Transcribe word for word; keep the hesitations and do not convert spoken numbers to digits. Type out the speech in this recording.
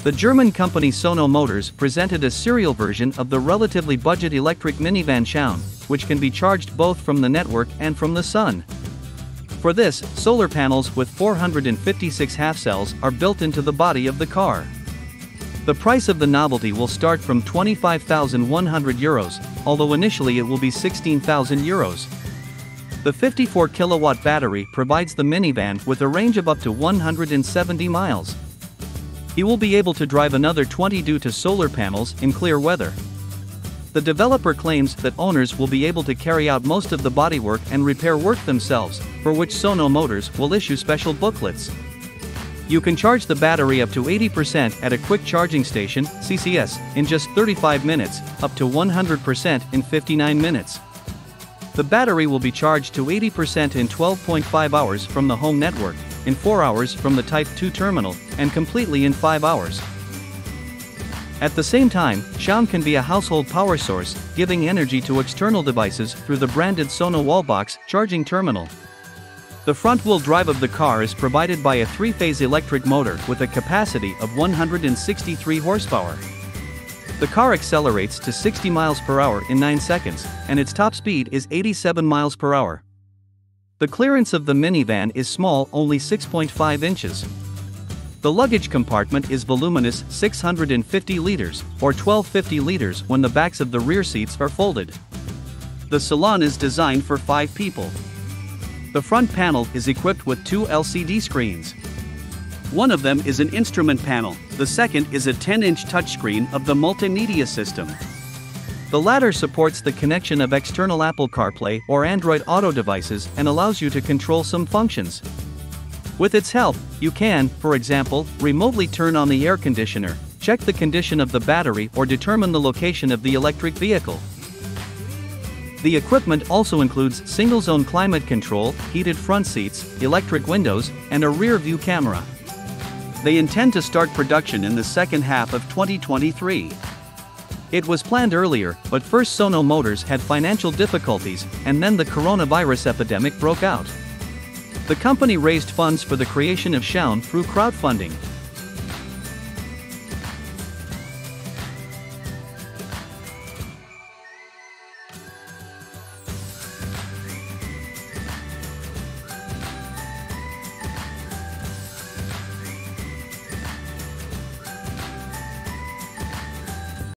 The German company Sono Motors presented a serial version of the relatively budget electric minivan Sion, which can be charged both from the network and from the sun. For this, solar panels with four hundred fifty-six half cells are built into the body of the car. The price of the novelty will start from twenty-five thousand one hundred euros, although initially it will be sixteen thousand euros. The fifty-four kilowatt battery provides the minivan with a range of up to one hundred seventy miles. You will be able to drive another twenty due to solar panels in clear weather. The developer claims that owners will be able to carry out most of the bodywork and repair work themselves, for which Sono Motors will issue special booklets. You can charge the battery up to eighty percent at a quick charging station, C C S, in just thirty-five minutes, up to one hundred percent in fifty-nine minutes. The battery will be charged to eighty percent in twelve point five hours from the home network, in four hours from the Type two terminal, and completely in five hours. At the same time, Sion can be a household power source, giving energy to external devices through the branded Sono Wallbox charging terminal. The front-wheel drive of the car is provided by a three-phase electric motor with a capacity of one hundred sixty-three horsepower. The car accelerates to sixty miles per hour in nine seconds, and its top speed is eighty-seven miles per hour. The clearance of the minivan is small, only six point five inches. The luggage compartment is voluminous, six hundred fifty liters, or twelve fifty liters when the backs of the rear seats are folded. The salon is designed for five people. The front panel is equipped with two L C D screens. One of them is an instrument panel, the second is a ten inch touchscreen of the multimedia system. The latter supports the connection of external Apple CarPlay or Android Auto devices and allows you to control some functions. With its help, you can, for example, remotely turn on the air conditioner, check the condition of the battery, or determine the location of the electric vehicle. The equipment also includes single-zone climate control, heated front seats, electric windows, and a rear-view camera. They intend to start production in the second half of twenty twenty-three. It was planned earlier, but first Sono Motors had financial difficulties, and then the coronavirus epidemic broke out. The company raised funds for the creation of Sion through crowdfunding.